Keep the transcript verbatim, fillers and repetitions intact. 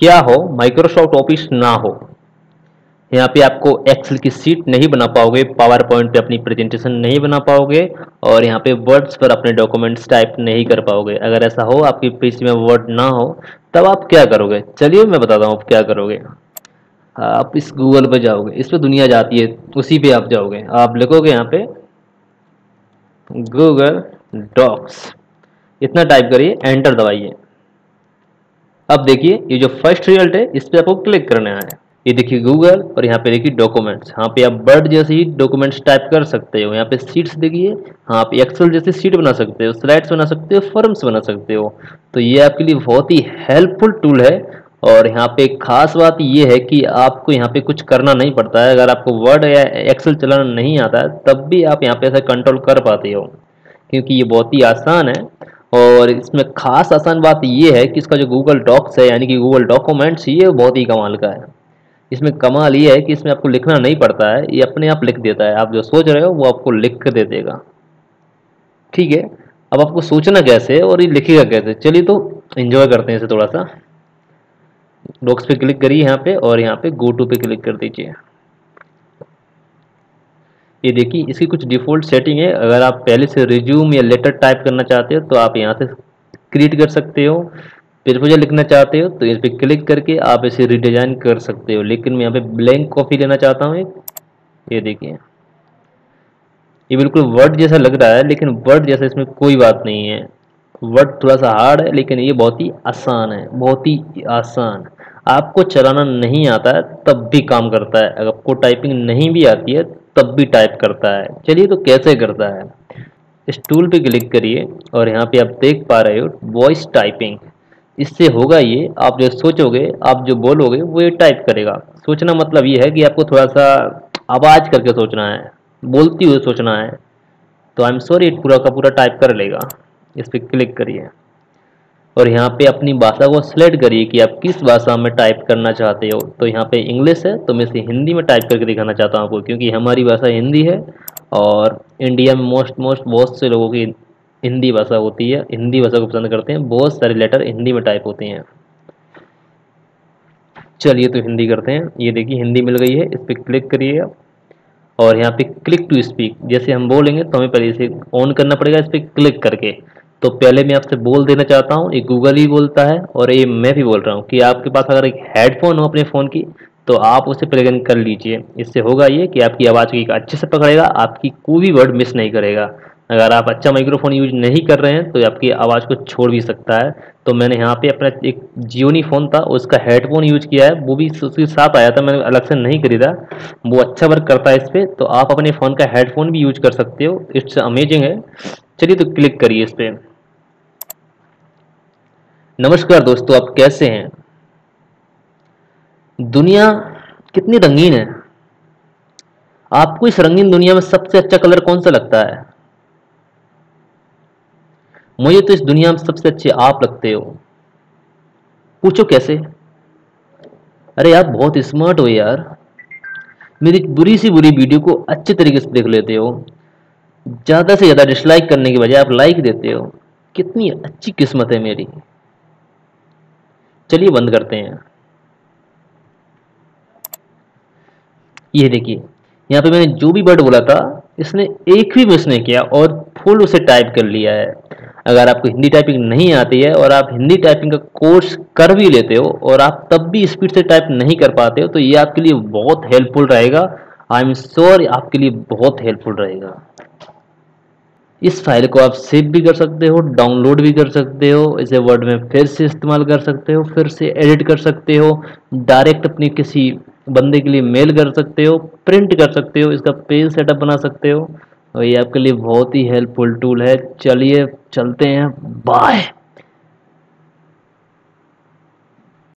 क्या हो Microsoft office ना हो, यहाँ पे आपको एक्सेल की सीट नहीं बना पाओगे, पावर पॉइंट पे अपनी प्रेजेंटेशन नहीं बना पाओगे, और यहाँ पे वर्ड्स पर अपने डॉक्यूमेंट्स टाइप नहीं कर पाओगे। अगर ऐसा हो, आपकी पीसी में वर्ड ना हो, तब आप क्या करोगे? चलिए मैं बताता हूँ आप क्या करोगे। आप इस गूगल पे जाओगे, इस पे दुनिया जाती है, उसी पे आप जाओगे। आप लिखोगे यहाँ पे गूगल डॉक्स, इतना टाइप करिए, एंटर दबाइए। अब देखिए ये जो फर्स्ट रिजल्ट है इस पे आपको क्लिक करना है। ये देखिए गूगल, और यहाँ पे देखिए डॉक्यूमेंट्स। यहाँ पे आप वर्ड जैसे ही डॉक्यूमेंट्स टाइप कर सकते हो। यहाँ पे सीट्स देखिए, हाँ आप एक्सेल जैसे सीट बना सकते हो, स्लाइड्स बना सकते हो, फॉर्म्स बना सकते हो। तो ये आपके लिए बहुत ही हेल्पफुल टूल है। और यहाँ पे एक खास बात ये है कि आपको यहाँ पे कुछ करना नहीं पड़ता है। अगर आपको वर्ड या एक्सेल चलाना नहीं आता है तब भी आप यहाँ पे ऐसा कंट्रोल कर पाते हो, क्योंकि ये बहुत ही आसान है। और इसमें खास आसान बात ये है कि इसका जो गूगल डॉक्स है यानी कि गूगल डॉक्यूमेंट्स, ये बहुत ही कमाल का है। इसमें कमाल ये है कि इसमें आपको लिखना नहीं पड़ता है, ये अपने आप लिख देता है। आप जो सोच रहे हो वो आपको लिख कर दे देगा। ठीक है, अब आपको सोचना कैसे है और ये लिखेगा कैसे, चलिए तो एंजॉय करते हैं इसे थोड़ा सा। डॉक्स पे क्लिक करिए यहाँ पे, और यहाँ पे गो टू पे क्लिक कर दीजिए। ये देखिए इसकी कुछ डिफ़ॉल्ट सेटिंग है। अगर आप पहले से रिज्यूम या लेटर टाइप करना चाहते हो तो आप यहाँ से क्रिएट कर सकते हो। प्रपोजल लिखना चाहते हो तो इस पर क्लिक करके आप इसे रिडिज़ाइन कर सकते हो। लेकिन मैं यहाँ पे ब्लैंक कॉपी लेना चाहता हूँ एक। ये देखिए ये बिल्कुल वर्ड जैसा लग रहा है, लेकिन वर्ड जैसा इसमें कोई बात नहीं है। वर्ड थोड़ा सा हार्ड है, लेकिन ये बहुत ही आसान है, बहुत ही आसान। आपको चलाना नहीं आता है तब भी काम करता है, अगर आपको टाइपिंग नहीं भी आती है तब भी टाइप करता है। चलिए तो कैसे करता है। इस टूल पे क्लिक करिए, और यहाँ पे आप देख पा रहे हो वॉइस टाइपिंग। इससे होगा ये, आप जो सोचोगे, आप जो बोलोगे वो ये टाइप करेगा। सोचना मतलब ये है कि आपको थोड़ा सा आवाज़ करके सोचना है, बोलती हुई सोचना है। तो आई एम सॉरी, पूरा का पूरा टाइप कर लेगा। इस पर क्लिक करिए, और यहाँ पे अपनी भाषा को सिलेक्ट करिए कि आप किस भाषा में टाइप करना चाहते हो। तो यहाँ पे इंग्लिश है, तो मैं इसे हिंदी में टाइप करके दिखाना चाहता हूँ आपको, क्योंकि हमारी भाषा हिंदी है। और इंडिया में मोस्ट मोस्ट बहुत से लोगों की हिंदी भाषा होती है, हिंदी भाषा को पसंद करते हैं। बहुत सारे लेटर हिंदी में टाइप होते हैं। चलिए तो हिंदी करते हैं। ये देखिए हिंदी मिल गई है, इस पर क्लिक करिए आप, और यहाँ पे क्लिक टू स्पीक, जैसे हम बोलेंगे तो हमें पहले इसे ऑन करना पड़ेगा इस पर क्लिक करके। तो पहले मैं आपसे बोल देना चाहता हूँ, ये गूगल ही बोलता है और ये मैं भी बोल रहा हूँ, कि आपके पास अगर एक हेडफोन हो अपने फ़ोन की तो आप उसे प्लग इन कर लीजिए। इससे होगा ये कि आपकी आवाज़ को अच्छे से पकड़ेगा, आपकी कोई भी वर्ड मिस नहीं करेगा। अगर आप अच्छा माइक्रोफोन यूज नहीं कर रहे हैं तो आपकी आवाज़ को छोड़ भी सकता है। तो मैंने यहाँ पे अपना एक जियोनी फ़ोन था, उसका हेडफोन यूज किया है, वो भी उसके साथ आया था, मैंने अलग से नहीं खरीदा। वो अच्छा वर्क करता है इस पर। तो आप अपने फ़ोन का हेडफोन भी यूज कर सकते हो, इट्स अमेजिंग है। चलिए तो क्लिक करिए इस पर। नमस्कार दोस्तों, आप कैसे हैं? दुनिया कितनी रंगीन है। आपको इस रंगीन दुनिया में सबसे अच्छा कलर कौन सा लगता है? मुझे तो इस दुनिया में सबसे अच्छे आप लगते हो। पूछो कैसे? अरे आप बहुत स्मार्ट हो यार, मेरी बुरी सी बुरी वीडियो को अच्छे तरीके से देख लेते हो। ज़्यादा से ज़्यादा डिसलाइक करने की बजाय आप लाइक देते हो। कितनी अच्छी किस्मत है मेरी। चलिए बंद करते हैं। ये देखिए यहाँ पे मैंने जो भी वर्ड बोला था इसने एक भी मिस नहीं किया और फुल उसे टाइप कर लिया है। अगर आपको हिंदी टाइपिंग नहीं आती है और आप हिंदी टाइपिंग का कोर्स कर भी लेते हो और आप तब भी स्पीड से टाइप नहीं कर पाते हो, तो ये आपके लिए बहुत हेल्पफुल रहेगा। आई एम श्योर आपके लिए बहुत हेल्पफुल रहेगा। इस फाइल को आप सेव भी कर सकते हो, डाउनलोड भी कर सकते हो, इसे वर्ड में फिर से इस्तेमाल कर सकते हो, फिर से एडिट कर सकते हो, डायरेक्ट अपनी किसी बंदे के लिए मेल कर सकते हो, प्रिंट कर सकते हो, इसका पेज सेटअप बना सकते हो। और ये आपके लिए बहुत ही हेल्पफुल टूल है। चलिए चलते हैं, बाय।